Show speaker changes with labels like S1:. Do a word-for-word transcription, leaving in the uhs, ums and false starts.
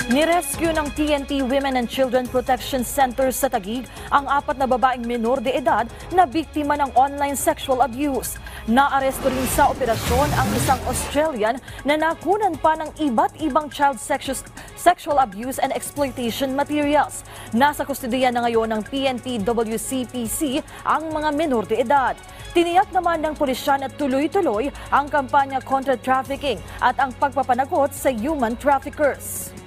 S1: Nirescue ng P N P Women and Children Protection Center sa Taguig ang apat na babaeng menor de edad na biktima ng online sexual abuse. Naaresto rin sa operasyon ang isang Australian na nakunan pa ng iba't ibang child sexual abuse and exploitation materials. Nasa kustodiya na ngayon ng P N P W C P C ang mga menor de edad. Tiniyak naman ng pulisya na tuloy-tuloy ang kampanya kontra trafficking at ang pagpapanagot sa human traffickers.